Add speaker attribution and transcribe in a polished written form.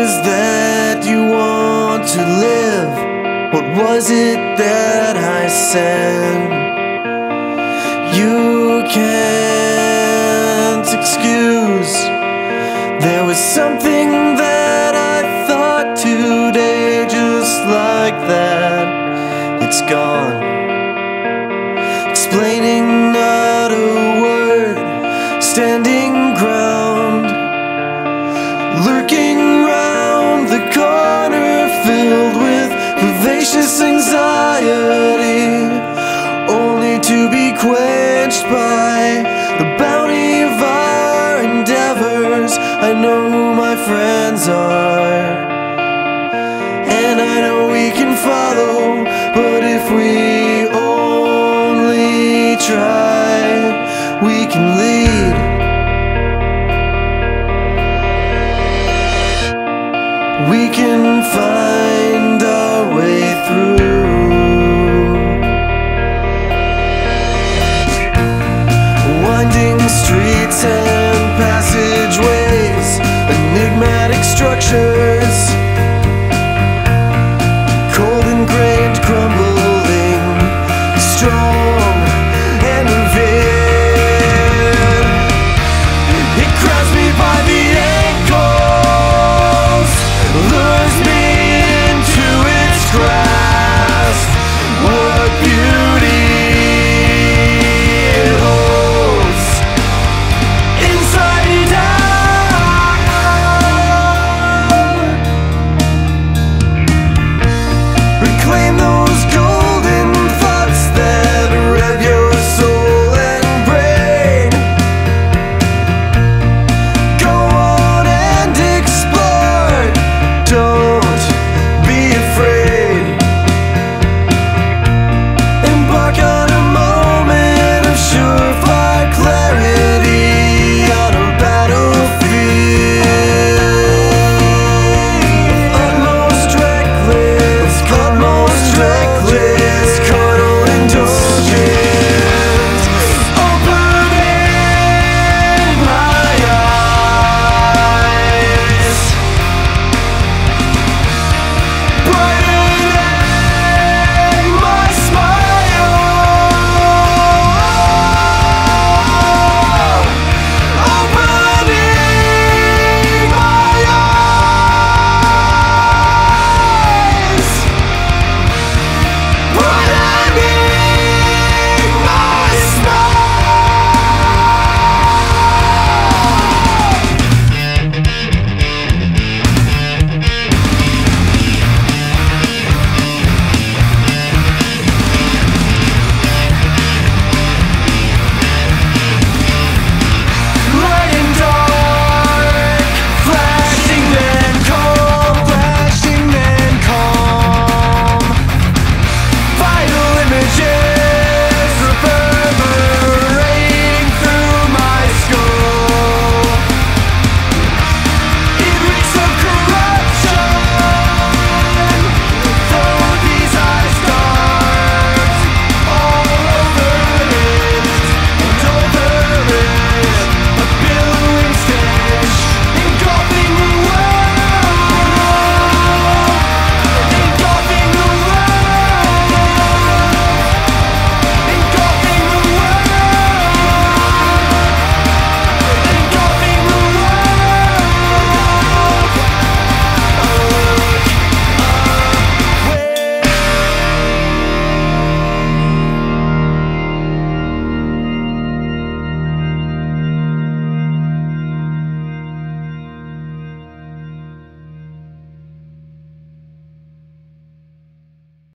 Speaker 1: is that you want to live? What was it that I said? You can't excuse. There was something that I thought today, just like that. It's gone. Explaining not a word, standing ground, lurking round the corner, filled with vivacious anxiety, only to be quenched by the bounty of our endeavors. I know who my friends are, and I know we can follow, but if we only try, we can lead. We can find our way through. Winding streets and